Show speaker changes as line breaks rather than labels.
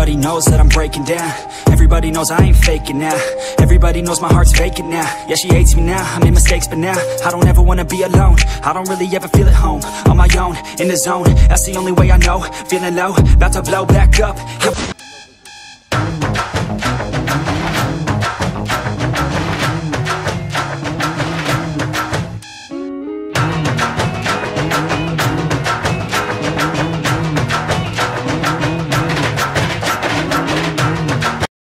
Everybody knows that I'm breaking down. Everybody knows I ain't faking now. Everybody knows my heart's vacant now. Yeah, she hates me now, I made mistakes but now I don't ever wanna be alone. I don't really ever feel at home. On my own, in the zone, that's the only way I know. Feeling low, about to blow back up.